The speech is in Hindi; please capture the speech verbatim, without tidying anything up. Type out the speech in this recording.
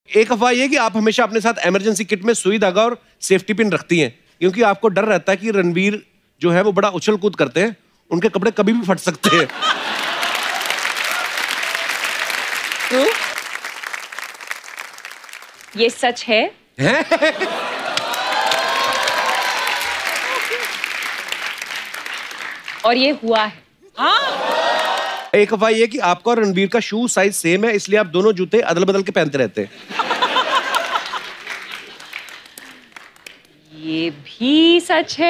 एक अफवाह ये कि आप हमेशा अपने साथ इमरजेंसी किट में सुई धागा और सेफ्टी पिन रखती हैं, क्योंकि आपको डर रहता है कि रणवीर जो है वो बड़ा उछल कूद करते हैं, उनके कपड़े कभी भी फट सकते हैं। क्यों? ये सच है? और ये हुआ है? हाँ। एक अफवाह ये कि आपका और रणवीर का शू साइज सेम है, इसलिए आप दोनों जूते अदल बदल के पहनते रहते हैं। ये भी सच है।